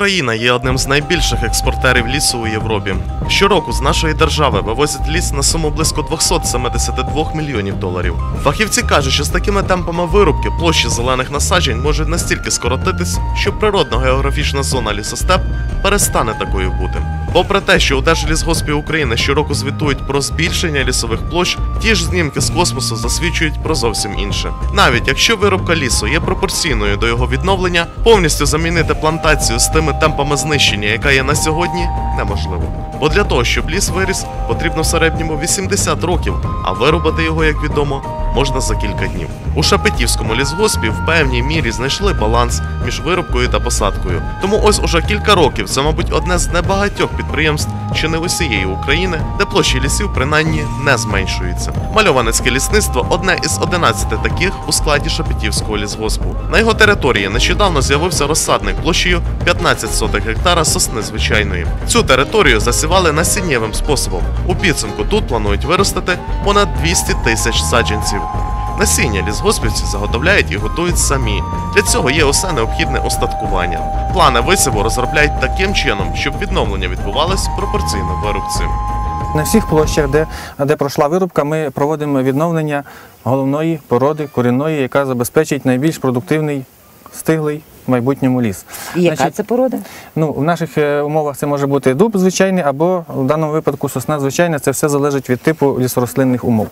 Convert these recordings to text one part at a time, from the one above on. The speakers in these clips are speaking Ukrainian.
Україна є одним з найбільших експортерів лісу у Європі. Щороку з нашої держави вивозять ліс на суму близько 272 мільйонів доларів. Фахівці кажуть, що з такими темпами вирубки площі зелених насаджень можуть настільки скоротитись, що природно-географічна зона лісостеп перестане такою бути. Попри те, що у Держлісгоспі України щороку звітують про збільшення лісових площ, ті ж знімки з космосу засвідчують про зовсім інше. Навіть якщо вирубка лісу є пропорційною до його відновлення, повністю замінити плантацію з тими темпами знищення, яка є на сьогодні, неможливо. Бо для того, щоб ліс виріс, потрібно в середньому 80 років, а вирубати його, як відомо, можна за кілька днів. У Шепетівському лісгоспі в певній мірі знайшли баланс між вирубкою та посадкою. Тому ось уже кілька років це, мабуть, одне з небагатьох підприємств, чи не усієї України, де площі лісів принаймні не зменшуються. Мальованецьке лісництво – одне із 11 таких у складі Шепетівського лісгоспу. На його території нещодавно з'явився розсадник площею 15 гектара сосни звичайної. Цю територію засівали насіннєвим способом. У підсумку тут планують виростити понад 200 тисяч саджанців. Насіння лісгоспівці заготовляють і готують самі. Для цього є усе необхідне устаткування. Плани висіву розробляють таким чином, щоб відновлення відбувалось пропорційно вирубці. На всіх площах, де пройшла вирубка, ми проводимо відновлення головної породи корінної, яка забезпечить найбільш продуктивний, стиглий в майбутньому ліс. І яка це порода? В наших умовах це може бути дуб звичайний або в даному випадку сосна звичайна, це все залежить від типу лісорослинних умов.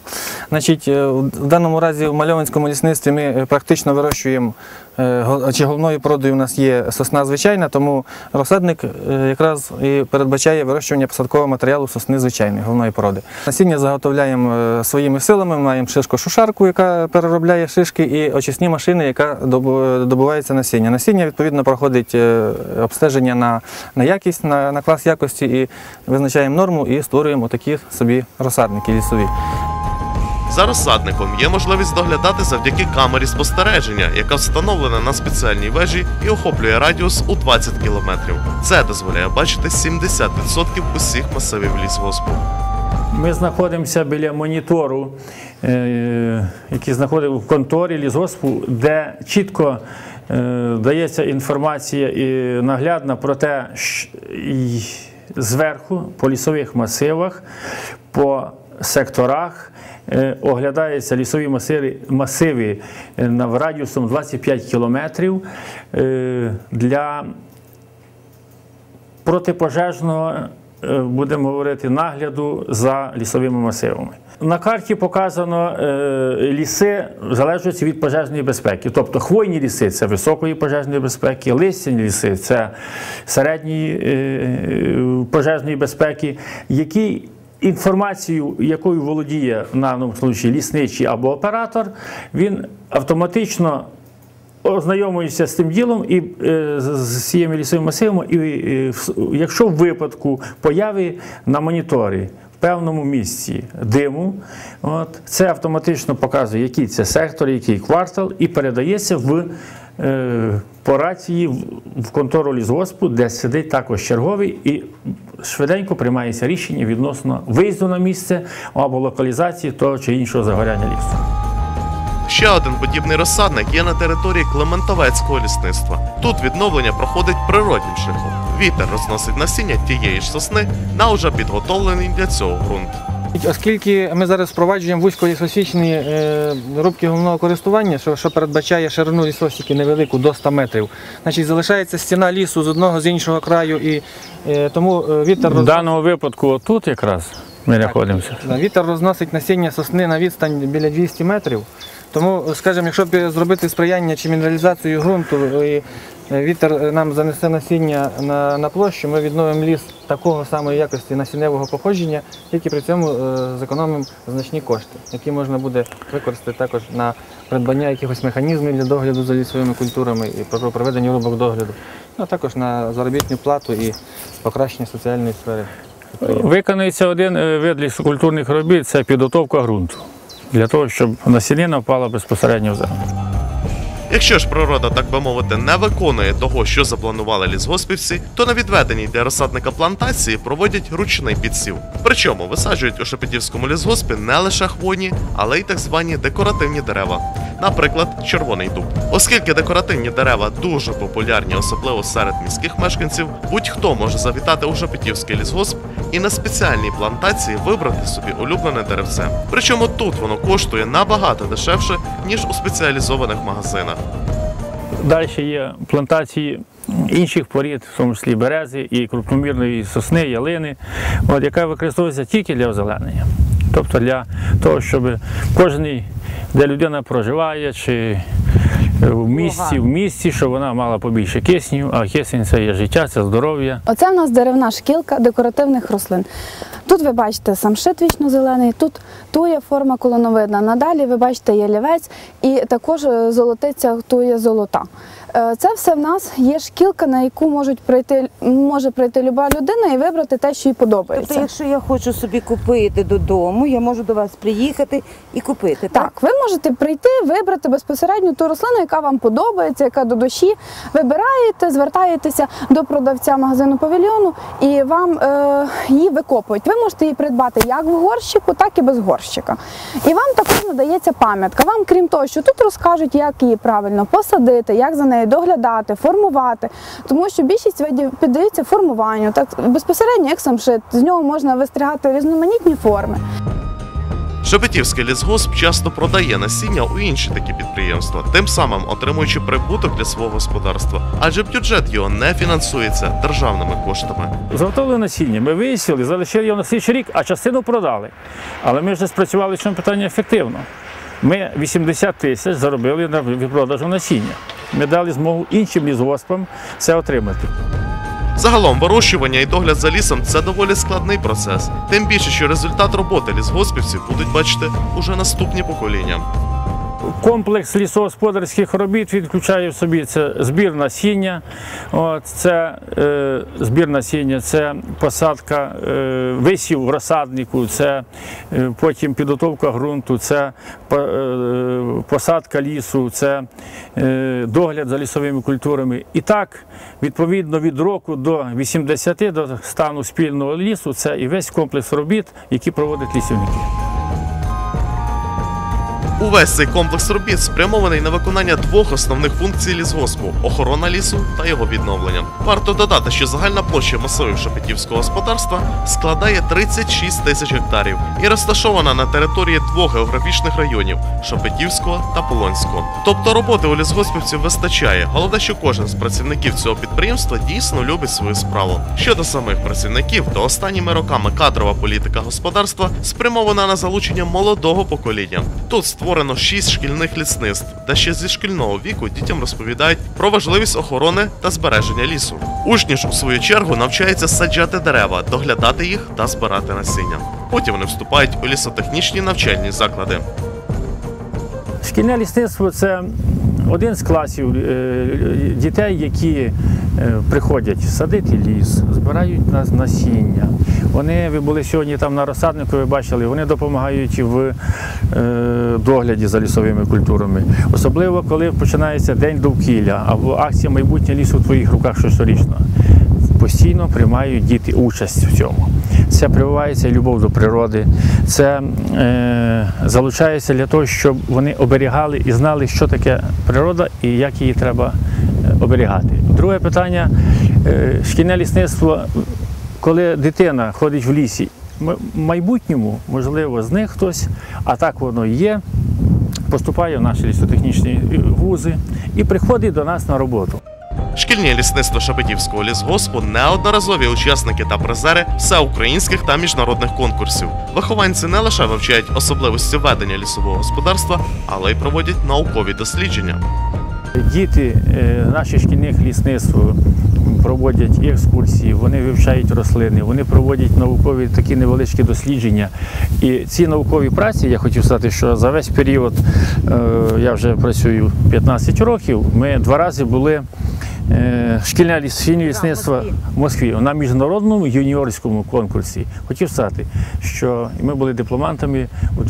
В даному разі в Мальованецькому лісництві ми практично вирощуємо, чи головною породою у нас є сосна звичайна, тому розсадник якраз і передбачає вирощування посадкового матеріалу сосни звичайної, головної породи. Насіння заготовляємо своїми силами, ми маємо шишко-шушарку, яка переробляє шишки, і очисні машини, яка добувається насіння. Насіння, відповідно, проходить обстеження на якість, на клас якості, і визначаємо норму і створюємо такі собі розсадники лісові. За розсадником є можливість доглядати завдяки камері спостереження, яка встановлена на спеціальній вежі і охоплює радіус у 20 кілометрів. Це дозволяє бачити 70% усіх масивів лісгоспу. Ми знаходимося біля монітору, який знаходиться в конторі лісгоспу, де чітко дається інформація і наглядна про те, зверху, по лісових масивах, по секторах, оглядаються лісові масиви радіусом 25 кілометрів для протипожежного, будемо говорити, нагляду за лісовими масивами. На карті показано ліси в залежності від пожежної безпеки. Тобто хвойні ліси – це високої пожежної безпеки, листяні ліси – це середньої пожежної безпеки, які інформацію, якою володіє в даному випадку лісничий або оператор, він автоматично ознайомується з тим ділом і з цими лісовими масивами, і якщо в випадку появи на моніторі в певному місці диму, це автоматично показує, який це сектор, який квартал, і передається по рації в контору лісгоспу, де сидить також черговий, і швиденько приймається рішення відносно виїзду на місце або локалізації того чи іншого загоряння лісу. Ще один подібний розсадник є на території Клементовецького лісництва. Тут відновлення проходить природнім шляхом. Вітер розносить насіння тієї ж сосни на вже підготовлений для цього ґрунт. Оскільки ми зараз впроваджуємо вузьколісосічні рубки головного користування, що передбачає ширину лісосіки невелику, до 100 метрів, залишається стіна лісу з одного, з іншого краю, і тому вітер... В даному випадку тут якраз ми знаходимося. Вітер розносить насіння сосни на відстань біля 200 метрів. Тому, скажімо, якщо б зробити сприяння чи мінералізацію ґрунту, і вітер нам занесе насіння на площу, ми відновимо ліс такого самої якості насінневого походження, тільки при цьому зекономимо значні кошти, які можна буде використати також на придбання якихось механізмів для догляду за лісовими культурами і проведення рубок догляду, а також на заробітну плату і покращення соціальної сфери. Виконується один вид лісокультурних робіт – це підготовка ґрунту, для того, щоб насінина впала безпосередньо в землю. Якщо ж природа, так би мовити, не виконує того, що запланували лісгоспівці, то на відведеній для розсадника плантації проводять ручний підсів. Причому висаджують у Шепетівському лісгоспі не лише хвойні, але й так звані декоративні дерева. Наприклад, червоний дуб. Оскільки декоративні дерева дуже популярні, особливо серед міських мешканців, будь-хто може завітати у Шепетівський лісгосп і на спеціальній плантації вибрати собі улюблене деревце. Причому тут воно коштує набагато дешевше, ніж у спеціалізованих магазинах. Далі є плантації інших порід, в тому числі берези і крупномірної сосни, ялини, яка використовується тільки для озеленення. Тобто для того, щоб кожен, де людина проживає, чи в місті, щоб вона мала побільше кисню, а кисень – це є життя, це здоров'я. Оце в нас деревна шкілка декоративних рослин. Тут ви бачите самшит вічно-зелений, тут туя форма колоновидна, надалі ви бачите ялівець і також золотиця туя золота. Це все в нас є шкілка, на яку може прийти люба людина і вибрати те, що їй подобається. Тобто, якщо я хочу собі купити додому, я можу до вас приїхати і купити, так? Так, ви можете прийти, вибрати безпосередньо ту рослину, яка вам подобається, яка до душі. Вибираєте, звертаєтеся до продавця магазину павільйону і вам її викопують. Ви можете її придбати як в горщику, так і без горщика. І вам також надається пам'ятка. Вам, крім того, що тут розкажуть, як її правильно посадити, як за нею доглядати, формувати. Тому що більшість видів піддаються формуванню, так безпосередньо як самшит. З нього можна вистригати різноманітні форми. Шепетівський лісгосп часто продає насіння у інші такі підприємства, тим самим отримуючи прибуток для свого господарства, адже бюджет його не фінансується державними коштами. Заготовили насіння, ми висіли, залишили його на слідчий рік, а частину продали. Але ми вже спрацювали в цьому питанні ефективно. Ми 80 тисяч заробили на продажу насіння. Ми дали змогу іншим лісгоспам це отримати. Загалом, вирощування і догляд за лісом – це доволі складний процес. Тим більше, що результат роботи лісгоспівців будуть бачити уже наступні покоління. Комплекс лісогосподарських робіт він включає в собі це збір насіння, збір насіння, це посадка висів в розсаднику, це потім підготовка ґрунту, це посадка лісу, це догляд за лісовими культурами. І так, відповідно від року до 80, до стану спільного лісу, це і весь комплекс робіт, які проводять лісівники. Увесь цей комплекс робіт спрямований на виконання двох основних функцій лісгоспу – охорона лісу та його відновлення. Варто додати, що загальна площа масивів Шепетівського господарства складає 36 тисяч гектарів і розташована на території двох географічних районів – Шепетівського та Полонського. Тобто роботи у лісгоспівців вистачає, головне, що кожен з працівників цього підприємства дійсно любить свою справу. Щодо самих працівників, то останніми роками кадрова політика господарства спрямована на залучення молодого покоління. Тут створено 6 шкільних лісництв, де ще зі шкільного віку дітям розповідають про важливість охорони та збереження лісу. Учні ж, у свою чергу, навчаються саджати дерева, доглядати їх та збирати насіння. Потім вони вступають у лісотехнічні навчальні заклади. Шкільне лісництво – це один з класів дітей, які приходять садити ліс, збирають насіння. Ви були сьогодні там на розсаднику, ви бачили, вони допомагають в догляді за лісовими культурами. Особливо, коли починається День довкілля або акція «Майбутнє лісу в твоїх руках» щорічно. Постійно приймають діти участь в цьому. Це прививається любов до природи, це залучається для того, щоб вони оберігали і знали, що таке природа і як її треба оберігати. Друге питання – шкільне лісництво, коли дитина ходить в лісі, в майбутньому, можливо, з них хтось, а так воно і є, поступає в наші лісотехнічні вузи і приходить до нас на роботу. Шкільні лісництва Шепетівського лісгоспу – неодноразові учасники та призери всеукраїнських та міжнародних конкурсів. Вихованці не лише вивчають особливості ведення лісового господарства, але й проводять наукові дослідження. Діти наших шкільних лісництв проводять екскурсії, вони вивчають рослини, вони проводять наукові такі невеличкі дослідження. І ці наукові праці, я хотів сказати, що за весь період, я вже працюю 15 років, ми 2 рази були шкільне лісництво в Москві на міжнародному юніорському конкурсі. Хотів сказати, що ми були дипломантами у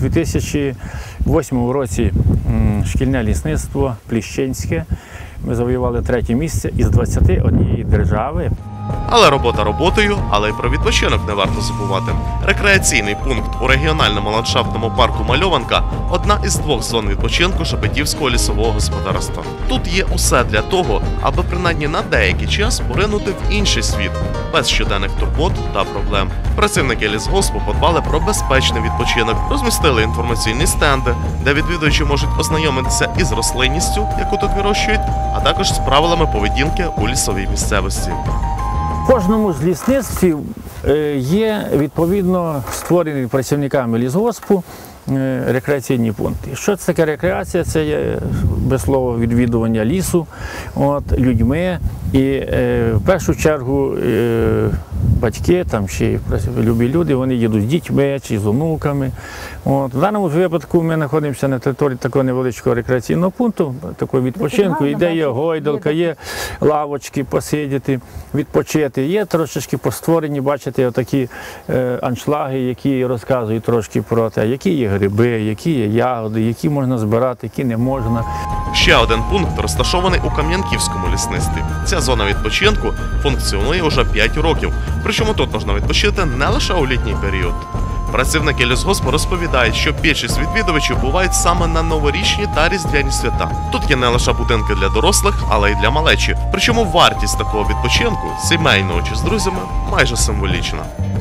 2008 році. Шкільне лісництво Пліщенське. Ми завоювали 3-е місце із 21 держави. Але робота роботою, але й про відпочинок не варто забувати. Рекреаційний пункт у регіональному ландшафтному парку Мальованка – одна із 2 зон відпочинку Шепетівського лісового господарства. Тут є усе для того, аби принаймні на деякий час поринути в інший світ, без щоденних турбот та проблем. Працівники лісгоспу подбали про безпечний відпочинок, розмістили інформаційні стенди, де відвідувачі можуть ознайомитися із рослинністю, яку тут вирощують, а також з правилами поведінки у лісовій місцевості. В кожному з лісництвів є відповідно створені працівниками лісгоспу рекреаційні пункти. Що це таке рекреація? Це є без слова відвідування лісу людьми. І в першу чергу батьки, там ще любі люди, вони їдуть з дітьми чи з онуками. В даному випадку ми знаходимося на території такого невеличкого рекреаційного пункту, такого відпочинку, де є гойдалка, є лавочки посидіти, відпочити. Є трошечки постворені, бачите, отакі аншлаги, які розказують трошки про те, які є гриби, які є ягоди, які можна збирати, які не можна. Ще один пункт розташований у Кам'янківському лісництві. Ця зона відпочинку функціонує уже 5 років, причому тут можна відпочити не лише у літній період. Працівники лісгоспу розповідають, що більшість відвідувачів бувають саме на новорічні та різдвяні свята. Тут є не лише будинки для дорослих, але й для малечі. Причому вартість такого відпочинку, сімейного чи з друзями, майже символічна.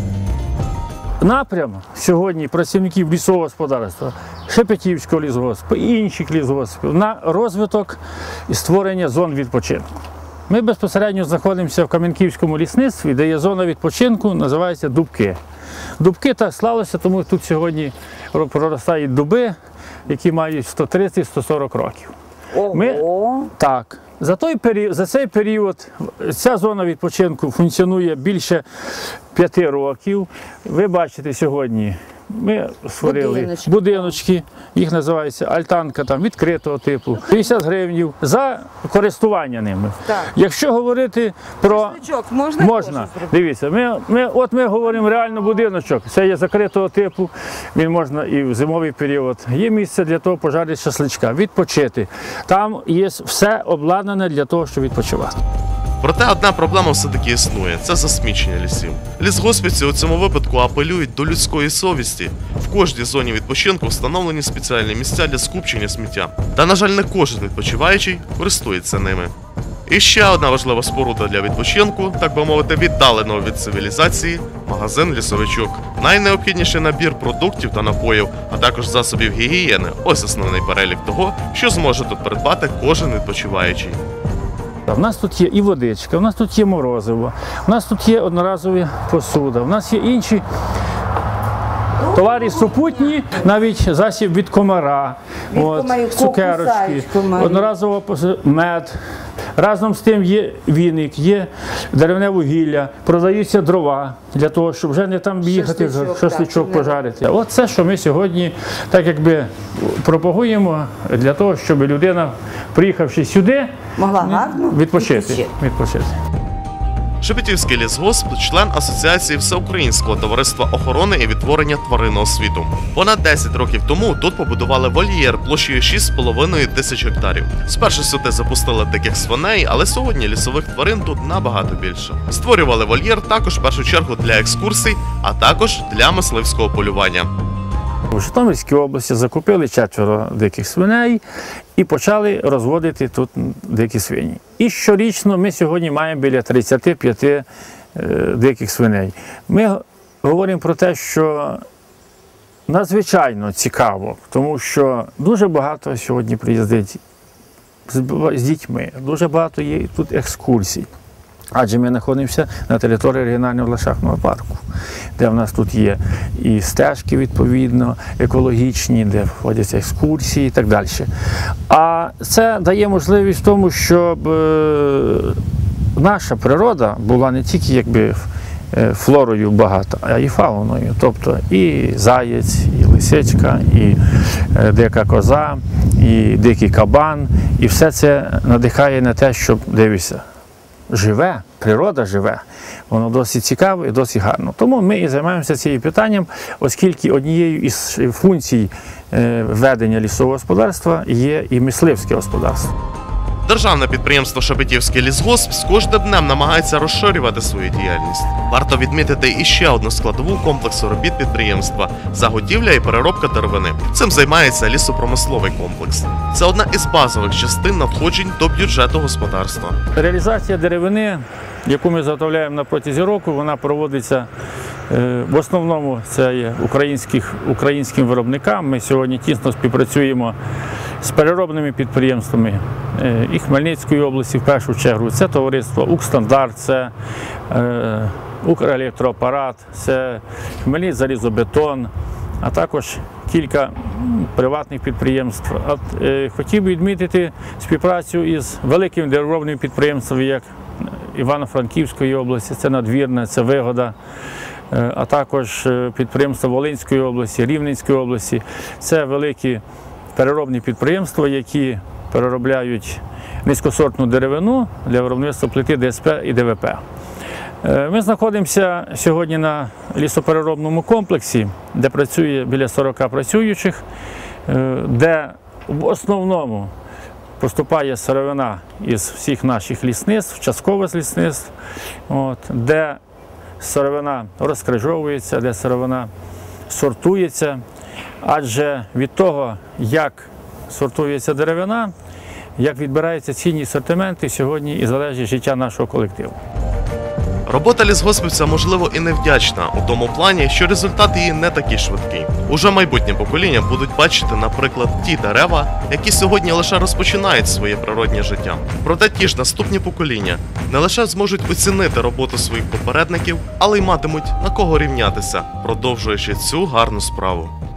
Напрям сьогодні працівників лісового господарства, Шепетівського лісгоспу, інших лісгоспів на розвиток і створення зон відпочинку. Ми безпосередньо знаходимося в Кам'янківському лісництві, де є зона відпочинку, називається Дубки. Дубки так склалося, тому тут сьогодні проростають дуби, які мають 130-140 років. За цей період ця зона відпочинку функціонує більше 5 років. Ви бачите сьогодні, ми створили будиночки, їх називається альтанка там, відкритого типу, 50 гривень за користування ними. Так. Якщо говорити про… Можна. Дивіться, ми говоримо реально будиночок, це є закритого типу, він можна і в зимовий період. Є місце для того пожарити шашличка, відпочити. Там є все обладнане для того, щоб відпочивати. Проте одна проблема все-таки існує – це засмічення лісів. Лісгоспівці у цьому випадку апелюють до людської совісті. В кожній зоні відпочинку встановлені спеціальні місця для скупчення сміття. Та, на жаль, не кожен відпочиваючий користується ними. І ще одна важлива споруда для відпочинку, так би мовити, віддаленого від цивілізації – магазин «Лісовичок». Найнеобхідніший набір продуктів та напоїв, а також засобів гігієни – ось основний перелік того, що зможе тут придбати кожен відпочиваючий. У нас тут є і водичка, у нас тут є морозиво, у нас тут є одноразові посуда, у нас є інші товари супутні, навіть засіб від комара, цукерочки, одноразово мед. Разом з тим є віник, є деревне вугілля, продаються дрова для того, щоб вже не там їхати, шашличок пожарити. От це, що ми сьогодні так якби пропагуємо для того, щоб людина, приїхавши сюди, могла гарно відпочити. Шепетівський лісгосп – член Асоціації Всеукраїнського товариства охорони і відтворення тваринного світу. Понад 10 років тому тут побудували вольєр площею 6,5 тисяч гектарів. Спершу сюди запустили диких свиней, але сьогодні лісових тварин тут набагато більше. Створювали вольєр також в першу чергу для екскурсій, а також для мисливського полювання. У Житомирській області закупили 4 диких свиней і почали розводити тут дикі свині. І щорічно ми сьогодні маємо біля 35 диких свиней. Ми говоримо про те, що надзвичайно цікаво, тому що дуже багато сьогодні приїздить з дітьми, дуже багато є тут екскурсій. Адже ми знаходимося на території регіонального ландшафтного парку, де в нас тут є і стежки, відповідно, екологічні, де входять екскурсії і так далі. А це дає можливість тому, щоб наша природа була не тільки якби флорою багата, а і фауною. Тобто і заєць, і лисичка, і дика коза, і дикий кабан. І все це надихає на те, щоб, дивися, живе, природа живе, воно досить цікаво і досить гарно. Тому ми і займаємося цим питанням, оскільки однією із функцій ведення лісового господарства є і мисливське господарство. Державне підприємство Шепетівський лісгосп з кожним днем намагається розширювати свою діяльність. Варто відмітити іще одну складову комплексу робіт підприємства – заготівля і переробка деревини. Цим займається лісопромисловий комплекс. Це одна із базових частин надходжень до бюджету господарства. Реалізація деревини, яку ми заготовляємо на протязі року, вона проводиться в основному це є українським виробникам. Ми сьогодні тісно співпрацюємо з переробними підприємствами і Хмельницької області, в першу чергу. Це товариство «Укрстандарт», це «Укрелектроапарат», це «Хмельницький залізобетон», а також кілька приватних підприємств. Хотів би відмітити співпрацю із великими деревообробними підприємствами, як Івано-Франківської області, це «Надвірна», це «Вигода», а також підприємства Волинської області, Рівненської області. Це великі переробні підприємства, які переробляють низькосортну деревину для виробництва плити ДСП і ДВП. Ми знаходимося сьогодні на лісопереробному комплексі, де працює біля 40 працюючих, де в основному поступає сировина із всіх наших лісництв, частково з лісництв, де сировина розкрижовується, де сировина сортується. Адже від того, як сортується деревина, як відбираються цінні сортименти, сьогодні і залежить життя нашого колективу. Робота лісгоспівця, можливо, і невдячна у тому плані, що результат її не такий швидкий. Уже майбутні покоління будуть бачити, наприклад, ті дерева, які сьогодні лише розпочинають своє природнє життя. Проте ті ж наступні покоління не лише зможуть оцінити роботу своїх попередників, але й матимуть на кого рівнятися, продовжуючи цю гарну справу.